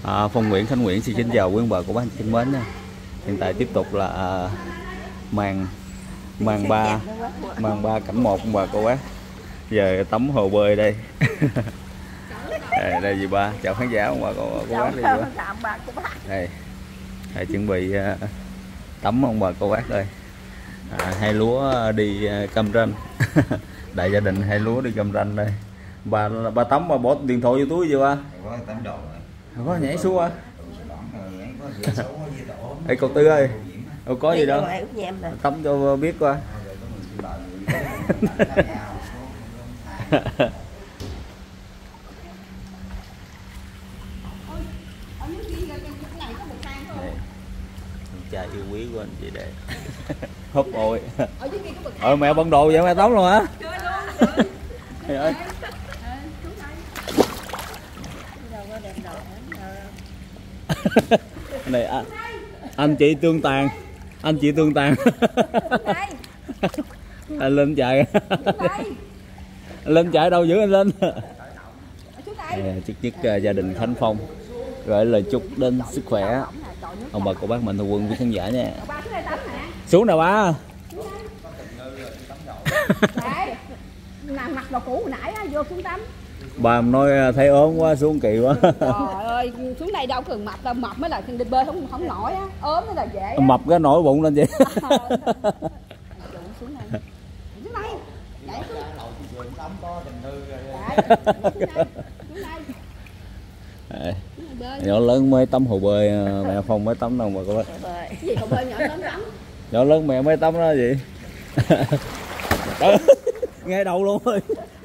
Phong Nguyễn, Khánh Nguyễn xin chào quý ông bà của bác anh chị mến nha. Hiện tại tiếp tục là màn ba cảnh một ông bà cô bác. Giờ tắm hồ bơi đây. Đây dì ba, chào khán giả ông bà cô bác đi bác. Đây chuẩn bị tắm ông bà cô bác đây. Hai lúa đi cam ranh. Đại gia đình hai lúa đi cam ranh đây. Bà tắm bà bỏ điện thoại vô túi chưa ba? Có nhảy xuống à? Ê cậu Tư ơi, có gì đâu, tắm cho biết qua. Trai yêu quý của anh chị đây. Húp ôi. Mẹ bận đồ vậy mẹ tắm luôn hả? Trời ơi. Này anh chị tương tàn, anh lên chạy. Lên chạy đâu giữ anh lên. Trước nhất gia đình Khánh Phong gửi lời chúc đến sức khỏe ông bà cô bác mạnh thường quân với khán giả nha. Xuống nào ba. Mặc đồ cũ hồi nãy vô xuống tắm. Bà nói thấy ốm quá xuống kỳ quá. Trời ơi, xuống đây đâu cần mập đâu, mập mới là đi bơi không nổi á, ốm mới là dễ á. Mập cái nổi bụng lên vậy. Xuống đây. Xuống đây. Nhảy xuống. Nhỏ lớn mới tắm hồ bơi, mẹ Phong mới tắm đâu mà cô bác. Cái gì hồ bơi nhỏ lớn tắm? Nhỏ lớn mẹ mới tắm đó gì. Nghe đầu luôn ơi.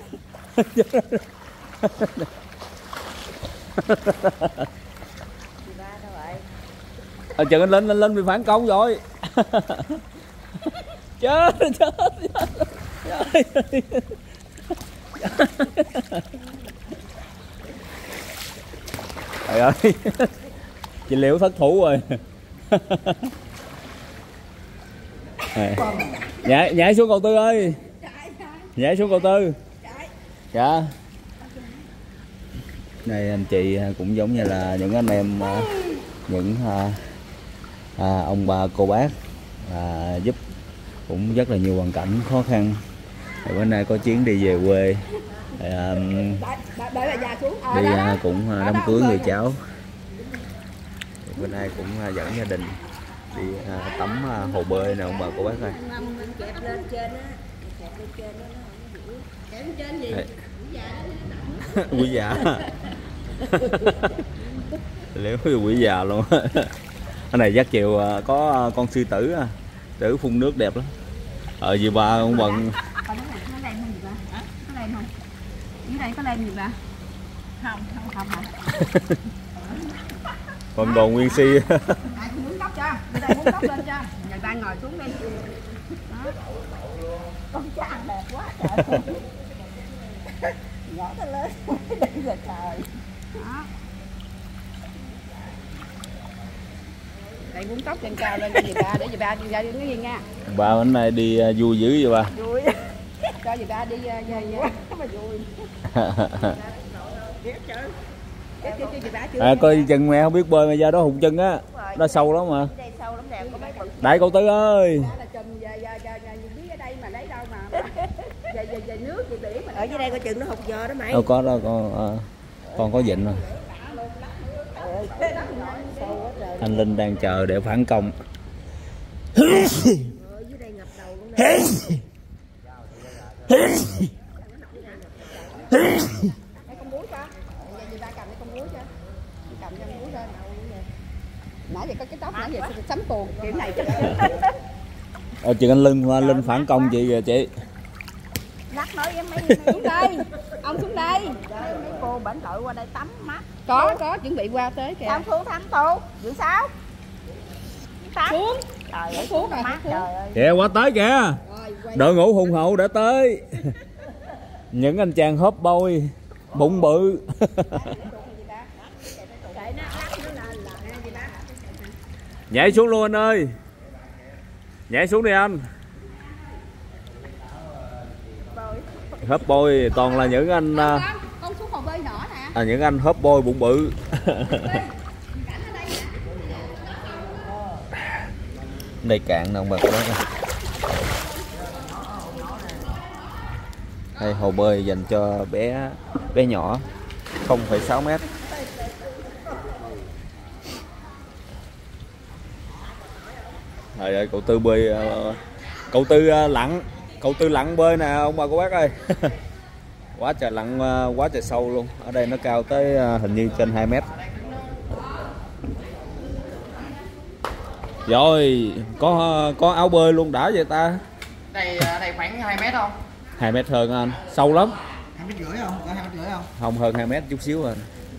Chừng anh lên bị phản công rồi. Chết. Trời ơi. Chị Liễu thất thủ rồi. Nhảy xuống cầu Tư ơi. Nhảy xuống cầu Tư. Dạ. Đây anh chị cũng giống như là những anh em, những ông bà cô bác giúp cũng rất là nhiều hoàn cảnh khó khăn. Bữa nay có chuyến đi về quê, đi cũng đám cưới người cháu. Bữa nay cũng dẫn gia đình đi tắm hồ bơi nè ông bà cô bác ơi. Quý già. Liễu quý già luôn. Cái này dắt chiều có con sư tử, tử phun nước đẹp lắm. Dì ba ông bận. Dưới đây có lên gì ba? Không. Còn đồ nguyên si. Muốn tóc cho, dưới đây muốn tóc lên cho. Người ta ngồi xuống đi. Đó. Con cha ăn đẹp quá trời. Nhỏ tới lớn đi rồi trời. Đó. Đây muốn tóc trên cao lên cho dì ba, để dì ba đi ra đi cái gì nha. Ba bữa nay đi vui dữ vậy ba? Vui. Cho dì ba đi mà vui. Coi chừng mẹ không biết bơi mà ra đó hụt chân á. Đó sâu lắm mà. Đại cậu Tư ơi. Ở dưới đây coi chừng nó hụt giò đó mày. Đâu có đâu con có vịnh rồi. Anh Linh đang chờ để phản công. Ở dưới đây ngập đầu luôn nè. Con búi cho. Người ta cầm cái con búi cho. Cầm cho con búi lên. Nãy giờ có cái tóc nãy giờ sắm tuồng kiểu này chứ. Chừng anh Linh phản công chị kìa chị. Lát nói em mấy xuống đây. Ông xuống đây. Mấy cô bệnh đội qua đây tắm mát. Có chuẩn bị qua tới kìa. Sao xuống thắng tô? Dự sao? Xuống. Trời ơi xuống mát trời ơi. Kìa qua tới kìa. Đội ngũ hùng hậu đã tới. Những anh chàng hớp bôi bụng bự. Nhảy xuống luôn anh ơi. Nhảy xuống đi anh. Hớp bôi toàn là những anh con xuống hồ bơi nhỏ nè. những anh hớp bôi bụng bự. Đây cạn nè ông bà cô bác ơi. Đây hồ bơi dành cho bé nhỏ 0,6 mét. Trời ơi cậu Tư bơi, cậu Tư lặn bơi nè ông bà cô bác ơi. Quá trời lặn, quá trời sâu luôn. Ở đây nó cao tới hình như trên 2 mét. Rồi có áo bơi luôn đã vậy ta. Đây khoảng 2 mét không? 2 mét hơn anh, sâu lắm. 2,5 mét không? Có 2,5 mét không? Không, hơn 2 mét chút xíu rồi.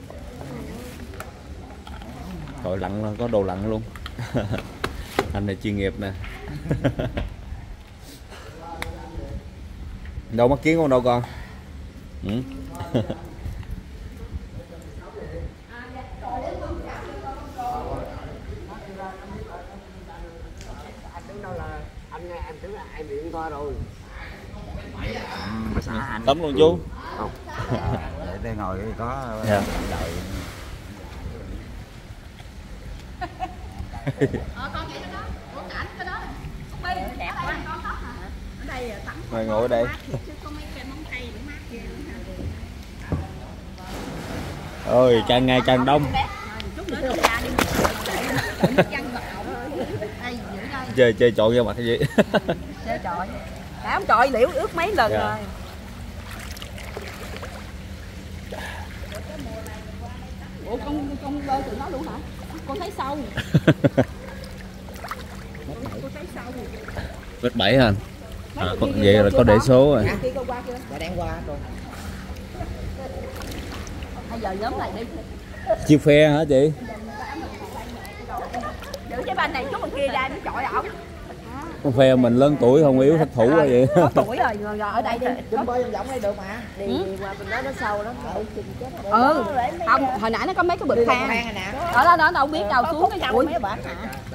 Rồi lặn, có đồ lặn luôn. Anh này chuyên nghiệp nè. Đâu mắt kiến con đâu con? Ừ. Em tưởng là ai bị co rồi. Tắm luôn chú. Không. Để đây ngồi có Dạ. đợi. Con vậy đó. Con cảnh cái đó. Con bi đẹp quá. Con tóc hả? Ở đây tắm. Mày ngồi ở đây. Chứ có mấy cây móng cây cũng mát ghê nữa hả? Ôi càng ngày càng đông. Chút nữa đi ra đi. Chơi trội ra mặt cái gì. Chơi trội. Đã không trội liễu ướt mấy lần rồi. Ủa con bơi tụi nó luôn hả? Con thấy sâu. Con thấy sâu. Mét 7 hả anh? Vậy là có để số rồi. Kia con qua kia. Đã đang qua rồi. Bây giờ nhóm này đi. Chiêu phe hả chị? Giữ cái ban này chút bên kia ra nó chọi ổng. Con phe mình lớn tuổi không yếu thất thủ quá vậy. Có tuổi rồi ở đây đi. Chúng bơi vòng đây được mà. Đi qua bên đó nó sâu lắm. Ừ. Không, hồi nãy nó có mấy cái bịch thang. Này nè. Ở đó nó đâu biết đâu xuống cái ủi. Mấy bạn hả?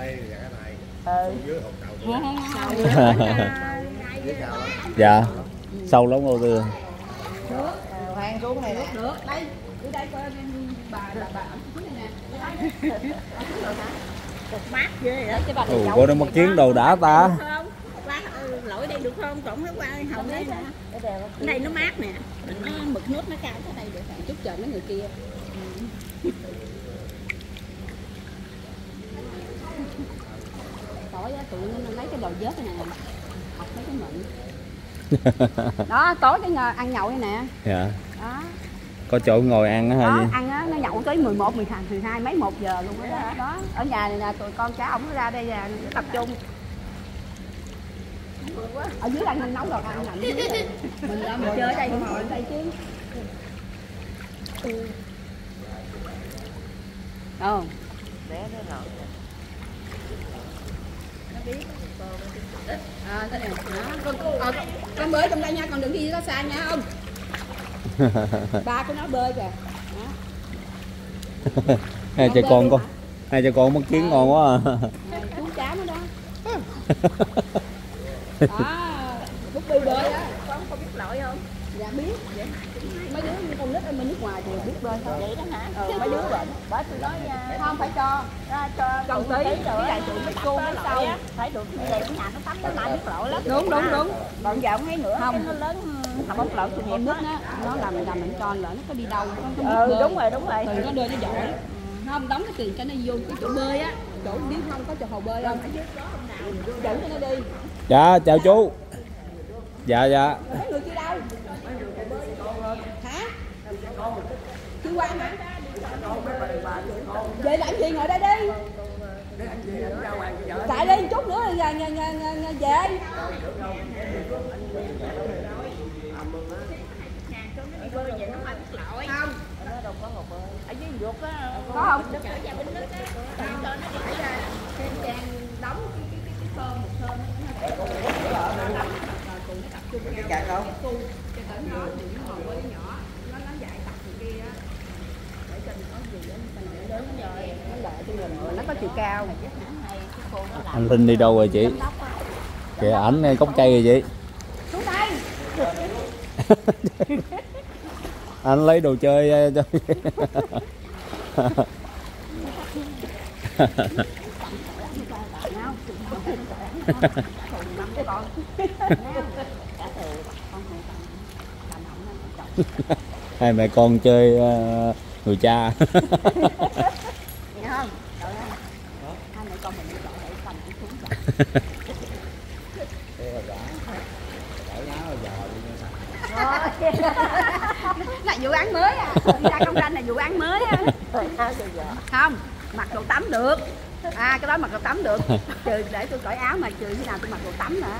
Dạ. Sâu lắm cô Tư. Khoan xuống này nè. Được, đây. Đi đây coi bà xuống này nè. Mát ghê vậy. Cô nó mất kiến đồ đã ta. Lỗi đây được không? Cộng cái qua hồng đây nè. Ở đây nó mát nè. Nó mực nước nó cao ở đây được. Chút chờ mấy người kia. Tối á tụi nó lấy cái đồ vớt này nè. Học mấy cái mịn. Đó, tối cái ăn nhậu đây nè. Dạ. Đó. Có chỗ ngồi ăn á hả Đó, gì? ăn á, nó nhậu tới 11, 12 mấy 1 giờ luôn đó. Đó. Ở nhà này là tụi con cháu ổng ra đây là tập trung. Ở dưới đang nấu đồ ăn nằm dưới rồi. Mình ra mình chơi ở đây, mình ngồi ở đây chứ. Không. Bé nó nọ. Nó biết. Cái này. Đó. Con bơi trong đây nha, còn đừng đi đó xa nha không. Ba của nó bơi kìa. Hai cha con mất kiến ngon quá à. Chú cháu nó đó. Phúc đi bơi á. Con biết lội không? Dạ biết. Mấy đứa con nít ở bên nước ngoài thì biết bơi thôi. Vậy đó hả? Mấy đứa bệnh. Bởi tôi nói nha. Không phải cho con tí rồi lại tụi mấy cô mấy sau phải được như vậy nhà nó tắm nó lại biết lội lắm. Đúng. Còn giờ không thấy nữa không nó lớn không bốc lội thì em nước nó làm mình cho lỡ nó có đi đâu nó biết bơi. Đúng rồi. Thì nó đưa nó giỏi. Không đóng cái tiền cho nó vô cái chỗ bơi á, chỗ biết không có chỗ hồ bơi không? Dẫn cho nó đi. Dạ chào chú. Dạ. Mấy người kia đâu? Hả? Chưa qua hả? Về làm gì ngồi đây đi. Chạy đi chút nữa là về. Không. Ở dưới ruột á. Có không? Ở nhà bên nước á. Cho nó đi ra trên trang đóng cái phơm một phơm nó cùng tập trung nhau. Cái đâu? Cho tận nó những hồ bơi nhỏ nó dạy tập người kia á. Để cho mình có gì á, mình lớn rồi nó lại cho mình nó có chiều cao. Anh Linh đi đâu rồi chị? Kìa ảnh ngay gốc cây rồi chị. Xuống đây. Anh lấy đồ chơi cho. Hai mẹ con chơi người cha. Nghe không? Hai mẹ con mình đi chọn để cầm cái súng là vụ án mới à, đi ra công tranh là vụ án mới á. Không, mặc đồ tắm được. À cái đó mặc đồ tắm được. Trừ để tôi cởi áo mà trừ khi nào tôi mặc đồ tắm nữa.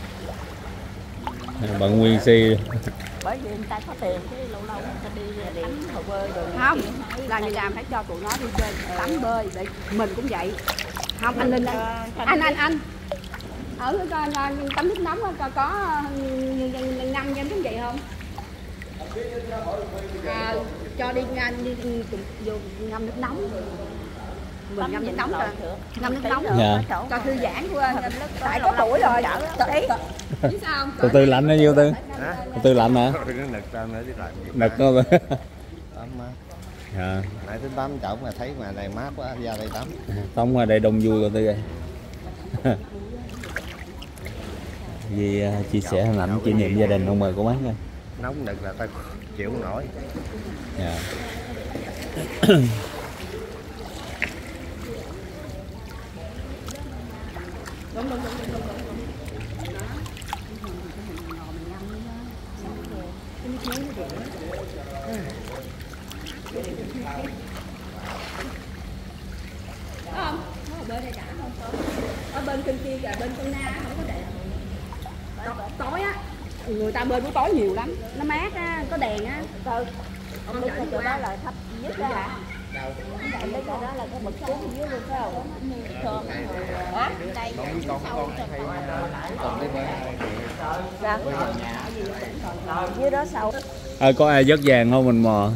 Bạn Nguyên Si. Bởi vì người ta có tiền cái lâu lâu người ta đi tắm hồ bơi rồi. Không, là người làm phải cho tụi nó đi chơi tắm bơi để mình cũng vậy. Không anh Linh anh ở tắm nước nóng có ngâm cho em cũng vậy không? Cho đi vô ngâm nước nóng. Mình ngâm nước nóng rồi. Ngâm nước nóng Dạ. cho thư giãn của tại có tuổi rồi. Đấy. Biết sao không? Từ từ lạnh bao nhiêu Tư? Từ từ lạnh hả? Nực thôi. Dạ. Nãy tính tắm chậu mà thấy mà này mát quá ra đây tắm. Tắm ngoài đây đông vui rồi Tư ơi. Vì chia sẻ hình ảnh kỷ niệm gia đình, ông mời cô bác nha. Nóng nực là ta chịu không nổi. Dạ. Đúng. Không? Nó ở bên đây đã không có. Ở bên kênh kia kìa, bên con Na không có đèn. Tối á, người ta bơi buổi tối nhiều lắm, nó mát á, có đèn á. Ông biết cái chỗ đó là thấp nhất đó hả? Em biết cái đó là cái bậc xuống dưới luôn phải không? Thơm. Hả? Đây sâu Còn đi bơi. sao? Dưới đó sâu. Có ai vớt vàng không mình mò?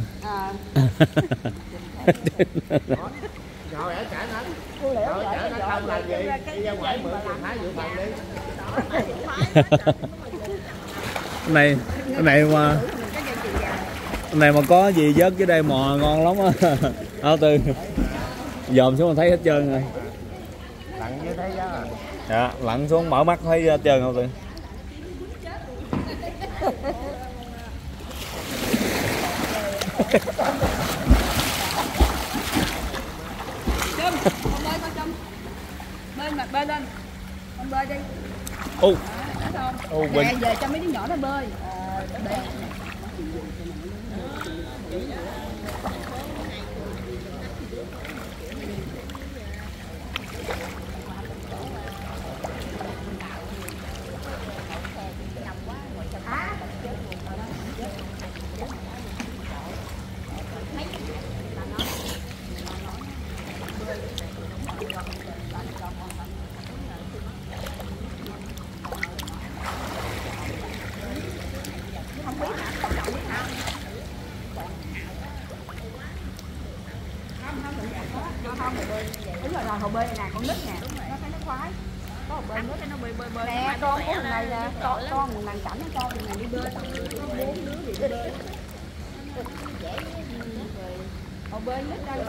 Rồi ở trả nó. Rồi trả nó không làm gì. Đi ra ngoài mượn tiền thái dự phòng đi. Cái này mà có gì vớt dưới đây mò ngon lắm á. Áo Tư dòm xuống thấy hết trơn rồi. Lặn như thế đó à. Dạ, lặn xuống mở mắt thấy hết trơn không Tư? Trâm, con bơi coi Trâm. Bơi lên. Con bơi đi. Ô. Nè, về cho mấy đứa nhỏ nó bơi. Đúng rồi, hồ bơi này nè, con nít nè, nó thấy nó khoái. Có hồ bơi nít nó bơi. Nè, con của thằng này nè, con thằng nàng Cảnh nó cho thằng này đi bơi, có 4 đứa đi bơi. Hồ bơi nít đây.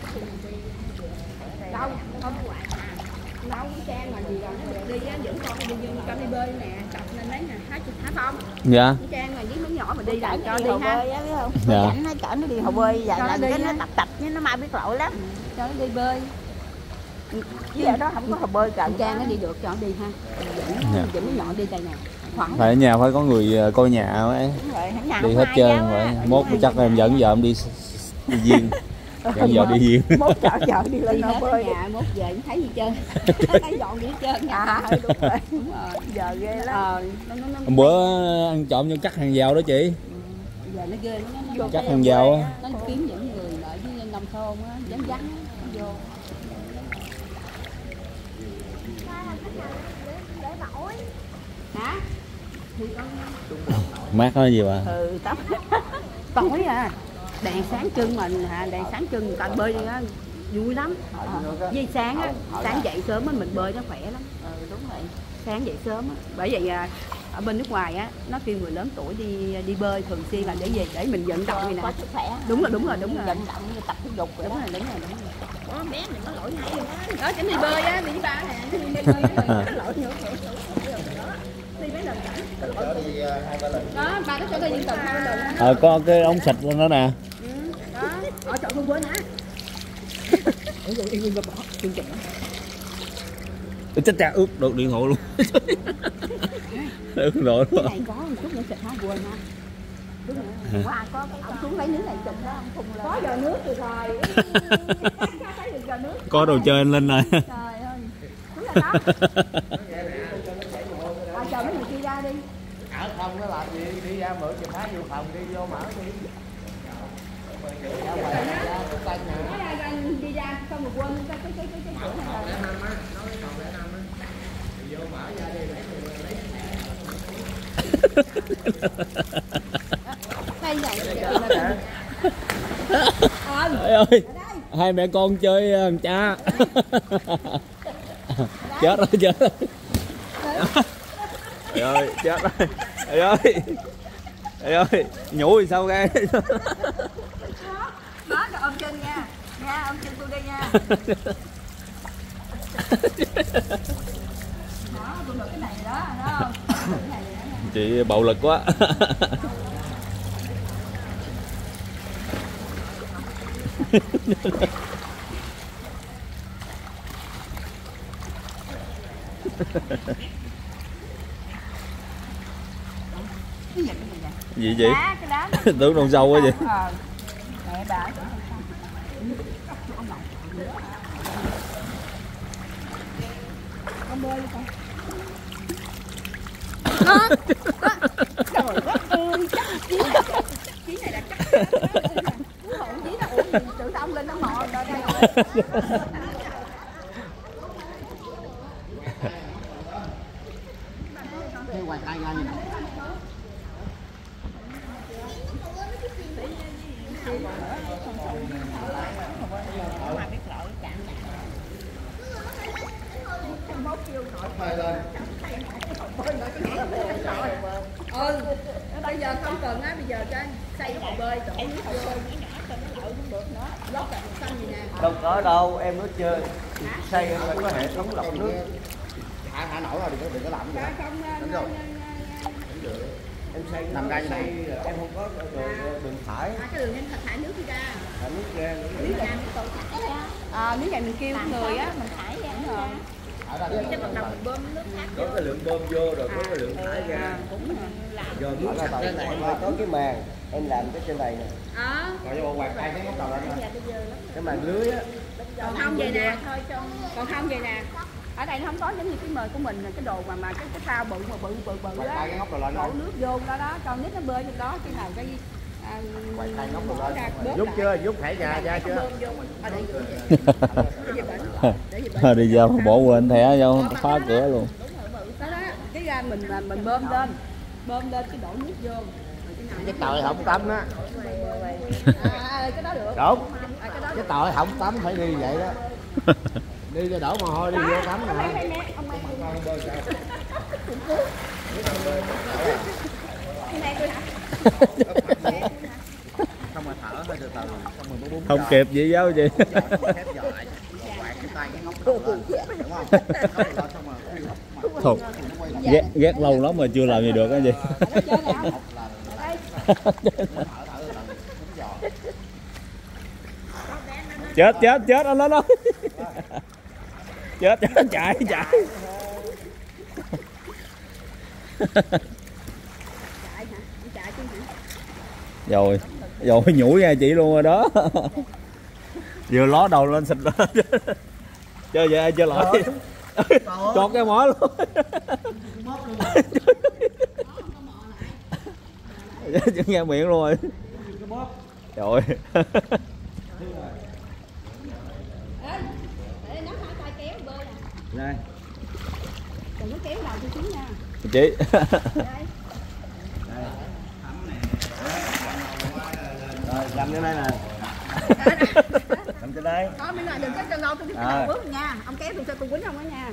Đâu, không đâu cũng Trang mà gì rồi nó được đi á, dẫn con đi cho đi bơi nè, tập nên lấy nè, hả Phong? Dạ. Trang mà với đứa nhỏ mà đi là cho Đi đi hồ ha. bơi á biết không? Dạ. Cảnh nó chở nó đi hồ bơi vậy Cho là nó đi cái á. nó tập với nó mai biết lội lắm. Cho nó đi bơi. Chứ ở đó không có hồ bơi gần. Trang nó đi được cho nó đi ha. Dẫn đứa nhỏ đi đây nè. Khoảng Phải ở nhà phải có người coi nhà ấy. Đúng rồi, nhà Đi không hết ai trơn giáo vậy. á. Mốt chắc em dẫn vợ em đi viên. Dẫn vợ đi viên. Mốt chở vợ đi lên đi hồ hết bơi. nhà, mốt về không thấy gì trơn. Thấy dọn đi hết trơn nha. Đúng rồi. Đúng rồi. Giờ ghê lắm. Hôm bữa ăn trộm vô cắt hàng rào đó chị. Giờ nó ghê nó Cắt hàng rào á. nó kiếm những người ở dưới nông thôn á, vắng vắng vô. Hả? Thì con Mát nói gì bà? tắm tối à, đèn sáng trưng mình đèn sáng trưng người ta bơi á vui lắm. Với sáng á, sáng dậy sớm á mình bơi nó khỏe lắm. Đúng rồi, sáng dậy sớm á, bởi vậy ở bên nước ngoài á nó kêu người lớn tuổi đi bơi thường xuyên là để gì để mình vận động này nè. Có sức khỏe. Đúng rồi. Vận động như tập thể dục rồi. Đúng rồi. bé này nó lội hay quá. Đó chẳng đi bơi á, đi với ba nè, đi bơi nó lội nữa. Đi mấy lần cảnh. Đó, ba nó cho tôi những tuần 2 lần. Có cái ống xịt lên đó nè. Đó, ở chọn con quên hả? Ủa rồi yên bỏ chương trình đó. Chết cha ướt được điện thoại luôn. Ướt rồi luôn. Cái này có một chút nữa xịt hả quên hả? Qua có ông xuống lấy nước này chụp đó, ông phun lên. Có giờ nước từ thời. Thấy được giờ nước. Có đồ chơi lên rồi. Trời ơi. Xuống là đó. Chờ mấy người kia ra đi. Ở không nó làm gì, đi ra mượn chìa khóa vô phòng đi vô mở đi. Đi ra xong rồi quên cái cửa này rồi. Vô mở ra đi lấy Đây vậy. Trời ơi, hai mẹ con chơi thằng cha. Chết rồi, chết rồi. Trời ơi, chết rồi. Trời ơi. Trời ơi, nhủ thì sao ra. Đó, cho ôm chân nha. Nha, ôm chân tôi đi nha. Đó, tôi được cái này đó, đó không? Cái này nữa nha. Chị bạo lực quá. Gì vậy? Đá, cái đá. Tưởng con sâu quá vậy. Mẹ bà. Con bơi đi con. Trời đất ơi, chắc chí này là chắc. Cú hồn chí là uống tự xong lên nó mò rồi đây. cái hoài tay ra như này. Bây giờ không cần á, bây giờ cho xây cái hồ bơi chỗ nước hồ bơi nhỏ cho nó lội cũng được nữa. Lót cả một xanh gì nè. Đâu có đâu, em nói chơi. Xây em phải có hệ thống lọc nước. Thả nổi rồi đừng có làm gì. Đúng rồi. Em xây nằm ra như này em không có đường thải. Cái đường em thải nước đi ra. Thải nước ra. Nếu ngày mình kêu người á, mình thải ra rồi. Chứ bắt đầu mình bơm nước khác. Có cái lượng bơm vô rồi có cái lượng thải ra. Giờ nước sạch cái này có cái màn em làm cái trên này nè. Rồi vô quạt tay cái ngóc đầu lên nè. Cái màn lưới á. Còn không vậy nè, còn không vậy nè. Ở đây nó không có giống như cái mời của mình là cái đồ mà cái phao bự mà bự Quạt tay cái ngóc đầu lên đổ nước vô đó đó, cho nít nó bơi trên đó cái nào cái quạt tay ngóc đầu lên. Giúp chưa? Giúp thẻ nhà ra chưa? Đi ra bỏ quên thẻ vô phá cửa luôn. Đó đó, cái ra mình bơm lên cái đổ nước vô. Cái tội không tắm á. Cái đó được. Đúng. Cái tội không tắm phải đi vậy đó. Đi cho đổ mồ hôi đi vô tắm nè. Không mà thở hơi từ từ. Không kịp vậy giáo chị. Thôi, ghét lâu lắm mà chưa làm gì được á gì. Chết anh lên đâu. Chết chạy. Rồi nhủi ra chị luôn rồi đó. Vừa ló đầu lên xịt lên. Chơi vậy chơi lại. Chọt cái mỏ luôn. Chân nghe miệng luôn rồi. Trời. Đây. Đừng có kéo đầu cho xuống nha. Chị. Rồi cầm trên đây nè. Cầm trên đây. Có mấy người đừng có chân đâu tôi đi đầu bước nha. Ông kéo tôi cho cô quýnh không đó nha.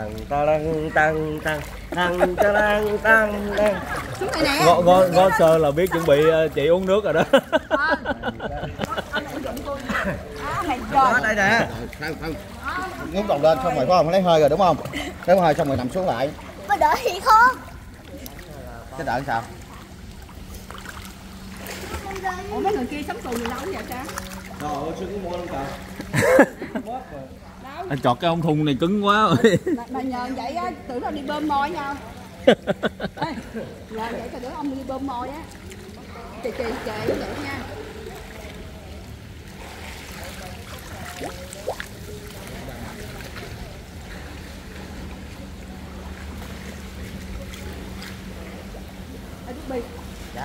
Tăng. Xuống đây nè. Ngó sơ là biết chuẩn bị chị uống nước rồi đó. Mày Đó, đây nè. Ngút đầu lên xong rồi phải không? Lấy hơi rồi đúng không? Lấy hơi xong rồi nằm xuống lại. Có đợi thì không? Cái đợi sao? Ủa mấy người kia sống tù nhiều lâu vậy cha? Trời ơi, sưng mua luôn trời. Anh chọt cái ống thun này cứng quá rồi. Mà nhờ vậy á, tưởng là đi bơm môi nhau. Ê, nhờ vậy cho đứa ông đi bơm môi á. Chị vậy nha. Đức Bi. Dạ.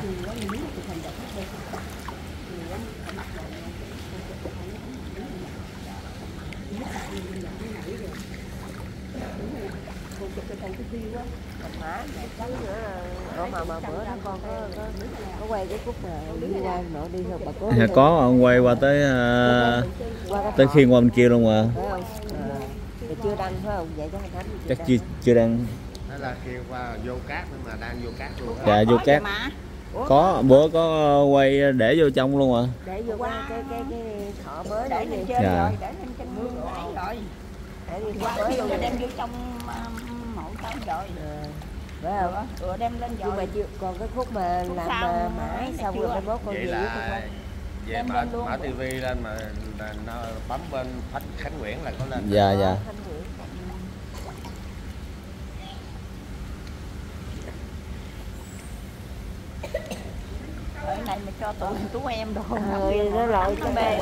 Mà bữa đó con có quay cái khúc mà đi qua nội đi thôi bà cố. Có ông quay qua tới tới khiên qua bên kia luôn mà. Phải không? Thì chưa đăng phải không? Vậy cho Thánh. Chắc chưa đăng. Đó là kêu qua vô cát nhưng mà đang vô cát luôn. Dạ vô cát. Có bữa có quay để vô trong luôn mà. Để vô qua cái thọ mới Để lên trên dạ. rồi, để lên trên nãy rồi. để đi Qua mới kêu luôn là đem đem vô trong mộ tao rồi. phải không? Đem lên rồi. Nhưng mà chưa còn cái khúc mà làm mãi xong rồi mai mốt con Vậy về với con là về mở tivi lên mà nó bấm bên Khánh Nguyễn là có lên. Dạ dạ. Ở này mà cho tụi tú em đồ. Nó lội cho bê.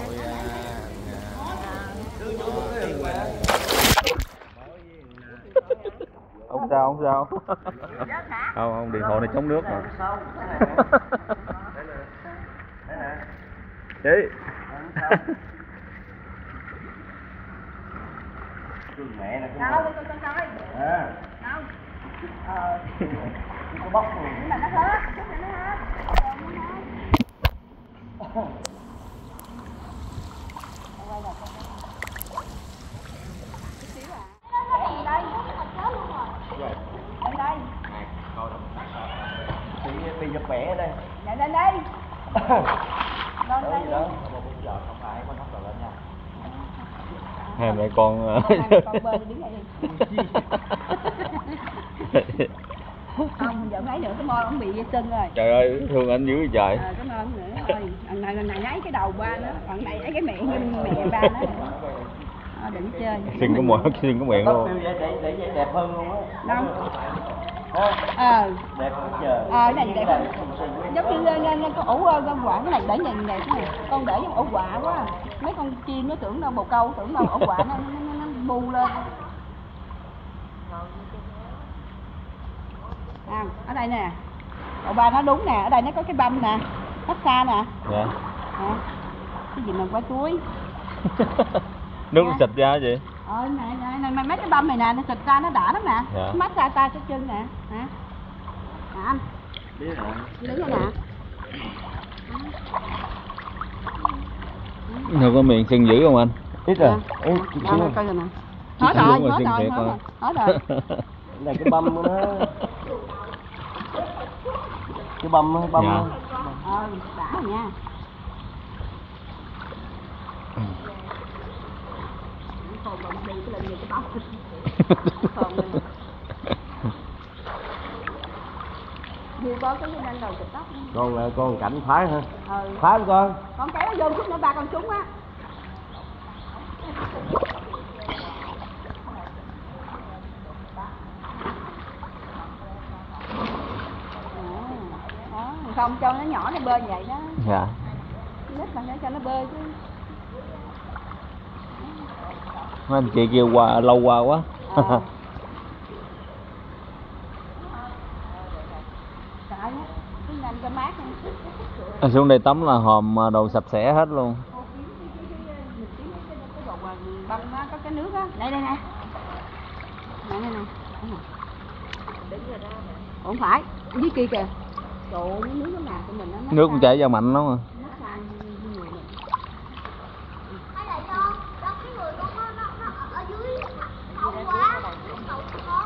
Không sao không sao. Không điện thoại này chống nước mà. Chị. Mẹ nè. Đâu con nói. Đâu. Có bóc luôn. Nhưng mà nó hết, chút nữa nó hết. Đi giật bẻ ở đây. Dạ lên đây. Lên đây. Giờ không phải con nóc lên nha. Hai mẹ con Con bơi đứng đây đi. Không, giờ mấy nữa cái môi ông bị sưng rồi. Trời ơi thương anh dữ trời. Cảm ơn nữa ơi. Lần này nháy cái đầu ba nó, còn này lấy cái miệng như mẹ ba nó. Đừng chơi. Xin có miệng luôn. Để đẹp hơn luôn á. Đâu? Đẹp hơn giờ. Cái này đẹp hơn. Giống như con ủ con quả cái này để nhìn này cái này. Con để trong ủ quả quá. Mấy con chim nó tưởng đâu bồ câu, tưởng đâu ủ quả nó bu lên. Ở đây nè. Cậu ba nó đúng nè, ở đây nó có cái băm nè. Cách xa nè. Dạ. Cái gì mà quả chuối. Nước nó xịt ra vậy? Này mấy cái băm này nè, nó xịt ra nó đã lắm nè. Dạ. Mát ra ta cái chân nè. Nè anh. Đứng đây nè. Thôi có miệng sưng dữ không anh? Ít rồi. Coi rồi nè. Hết rồi. Hết rồi. Này cái băm của nó. Cái băm Dạ. Đã rồi nha. Còn đi cái lên cái bắp. Vừa có cái lên đầu cột tóc. Con cảnh phái hả? Phái không con? Con kéo vô chút nữa ba con súng á. Không cho nó nhỏ nó bơi vậy đó. Dạ. Nít mà để cho nó bơi chứ. Mấy anh chị kêu qua lâu qua quá. Trời cái nhanh cho mát. Xuống đây tắm là hòm đồ sạch sẽ hết luôn. Băm nó có cái nước á. Đây nè. Nè. Không phải, dưới kia kìa. Trời ơi, nước nó nè của mình nó. Nước cũng chảy ra mạnh lắm mà. Hay là cho cái người con nó ở dưới hậu quá hậu có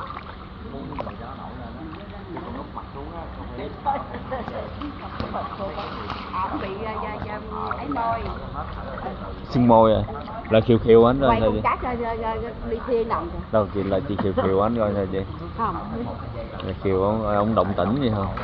Bị ấy môi. sưng môi rồi. Là khiều khiều anh rồi quay thôi con chị. cát đi thiên đồng kìa. Đâu chị là chị khiều khiều anh coi thôi chị. Không. Là khiều ông động tĩnh gì không?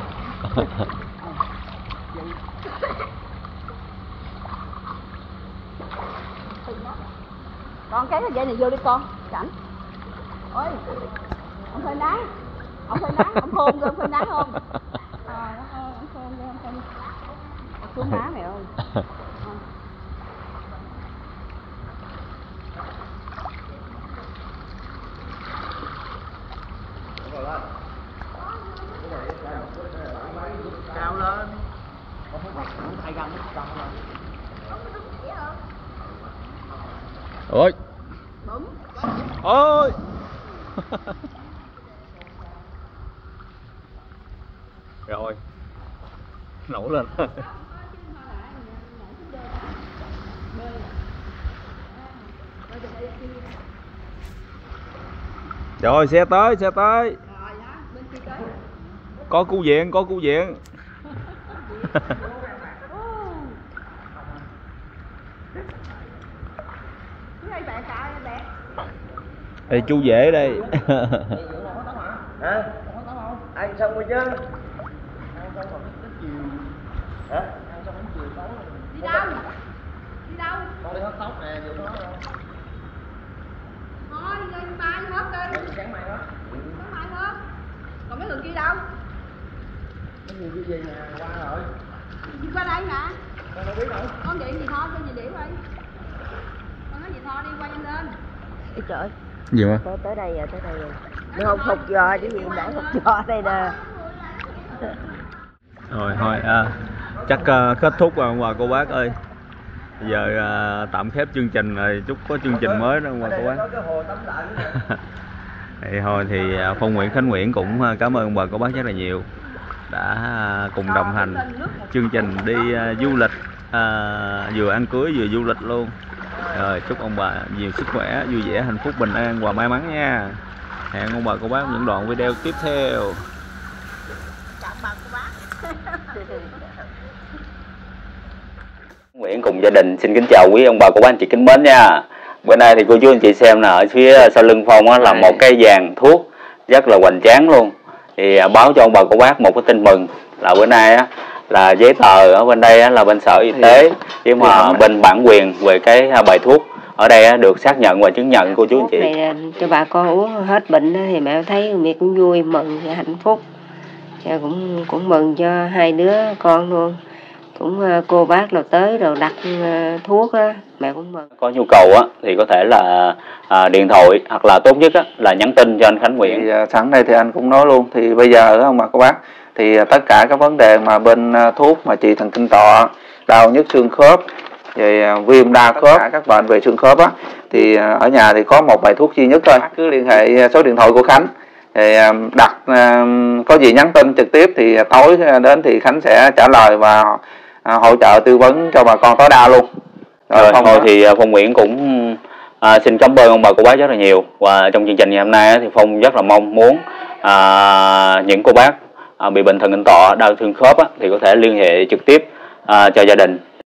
Con cái dây này vô đi con. Cảnh. Ôi. Ông phơi nắng. Ông phơi nắng, ông khôn rồi, ông phơi nắng không? Ông khôn rồi, ông phơi. Xuống má mẹ ơi. Cao lên. Không phải không tay găng nó lên. Ôi. Ôi. Rồi. Nổ lên. Rồi xe tới, xe tới. Có cứu viện, có cứu viện. Ê, chú dễ đây. Hả? Ăn xong rồi chứ? Ăn xong rồi đến chiều. Hả? Ăn xong đến chiều tối rồi. Đi đâu? Đi đâu? Con đi hớt tóc nè, vừa có đâu. Thôi, ngày mai hớt đi. Sáng mai hớt. Sáng mai hớt. Còn mấy người kia đâu? Mấy người kia về nhà qua rồi. Đi qua đây nè. Con đâu biết đâu. Con điện gì thôi, cho gì điểm đi. Con nói gì thôi đi, qua nhanh lên. Ê trời. Gì mà? Tới đây rồi, tới đây rồi. Nó không phục giò chứ gì đã phục giò đây nè. Rồi thôi chắc kết thúc rồi ông bà cô bác ơi. Bây giờ tạm khép chương trình rồi, chúc có chương trình mới đó ông bà cô bác. Thì thôi thì Phong Nguyễn Khánh Nguyễn cũng cảm ơn ông bà cô bác rất là nhiều đã cùng đồng hành chương trình đi du lịch, vừa ăn cưới vừa du lịch luôn. Rồi chúc ông bà nhiều sức khỏe, vui vẻ, hạnh phúc, bình an và may mắn nha. Hẹn ông bà cô bác những đoạn video tiếp theo. Nguyễn cùng gia đình xin kính chào quý ông bà cô bác anh chị kính mến nha. Bữa nay thì cô chú anh chị xem là ở phía sau lưng Phong á, là một cái dàn thuốc rất là hoành tráng luôn. Thì báo cho ông bà cô bác một cái tin mừng là bữa nay á, là giấy tờ ở bên đây á, là bên Sở Y tế, nhưng mà bên bản quyền về cái bài thuốc ở đây á, được xác nhận và chứng nhận cô chú anh chị. Này cho bà con uống hết bệnh đó, thì mẹ thấy mẹ cũng vui mừng và hạnh phúc. Và cũng mừng cho hai đứa con luôn. Cũng cô bác nào tới rồi đặt thuốc á, mẹ cũng mừng. Có nhu cầu á thì có thể là điện thoại, hoặc là tốt nhất á là nhắn tin cho anh Khánh Nguyễn. Thì, sẵn đây thì anh cũng nói luôn, thì bây giờ ông bà cô bác thì tất cả các vấn đề mà bên thuốc mà trị thần kinh tọa, đau nhức xương khớp, rồi viêm đa khớp, các bệnh về xương khớp á, thì ở nhà thì có một bài thuốc duy nhất thôi. Cứ liên hệ số điện thoại của Khánh thì đặt, có gì nhắn tin trực tiếp thì tối đến thì Khánh sẽ trả lời và hỗ trợ tư vấn cho bà con tối đa luôn. Rồi thôi thì Phong Nguyễn cũng xin cảm ơn ông bà cô bác rất là nhiều. Và trong chương trình ngày hôm nay thì Phong rất là mong muốn những cô bác bị bệnh thần kinh tọa, đau xương khớp thì có thể liên hệ trực tiếp cho gia đình